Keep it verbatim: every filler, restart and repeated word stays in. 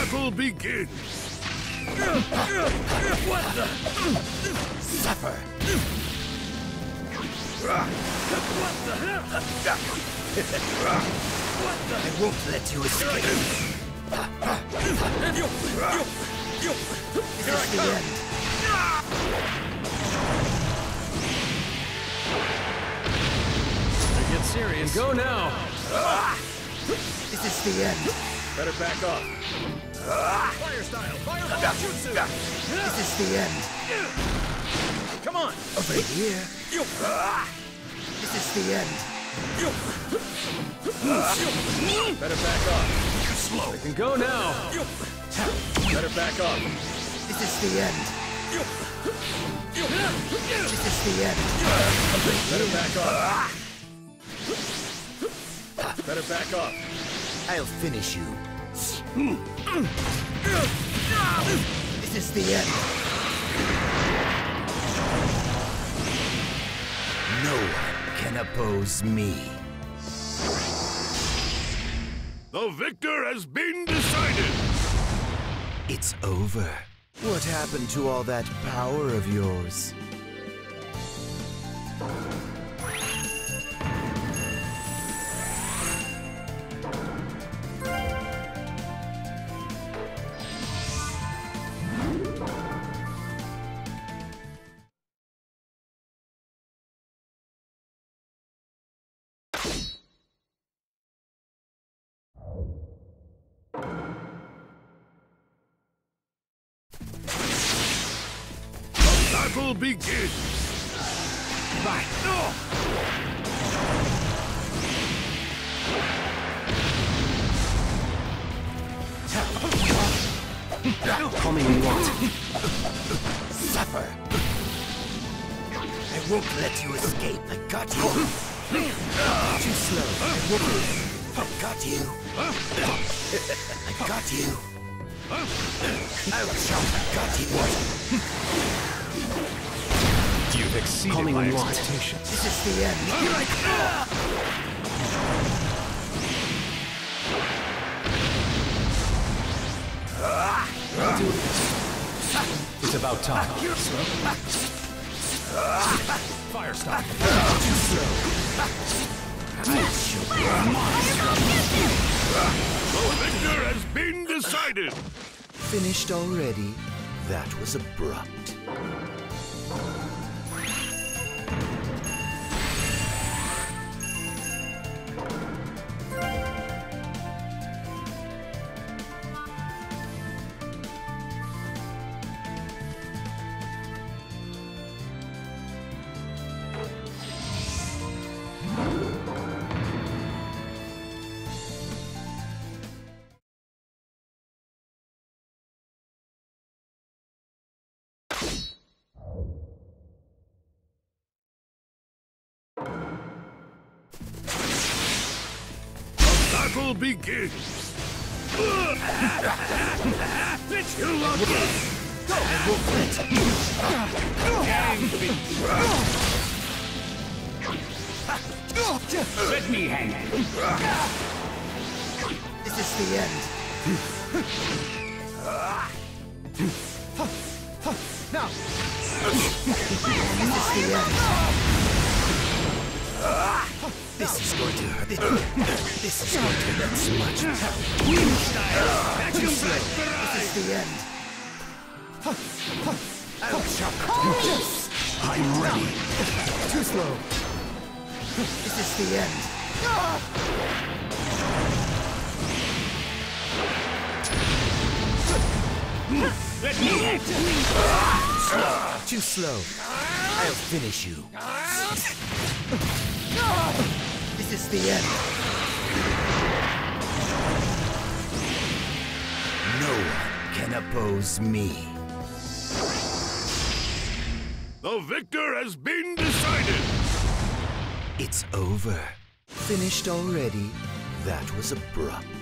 battle begins! What the? Suffer! What the hell? What the? I won't let you escape. You, you, you. Is Here I this the come. end? Get serious. Go now! Is this the end? Better back off. Fire style, fireball jutsu. Is this the end? Come on. Over here? You, Is this the end? you. Better back off. Too slow! And go now! You. Better back off. Is this the end? You, you. Is this the end? Better back off. Better back off. I'll finish you. Is this the end? No one can oppose me. The victor has been decided! It's over. What happened to all that power of yours? Battle begins! Bye. Call me when you want. Suffer! I won't let you escape. I got you. Too slow. I won't. I got you. I got you. Ouch! I got you. You've exceeded Call me my when you want. expectations. This is the end. Here I I'll do this. It's about time. Fire style. Too slow. I'll show you. The victor has been decided! Finished already? That was abrupt. Battle begins! Bitch, you look good. I won't let you. Gang beat. Let me hang. Is this the end? Now. Is this the end? This is going to hurt. This is going to hurt so much. Wing style. Vacuum Too slow. blast Is barrage. this the end? Ouch! I'm ready. Too slow. Is this the end? Let me hang. Too slow. I'll finish you. This is the end. No one can oppose me. The victor has been decided! It's over. Finished already? That was abrupt.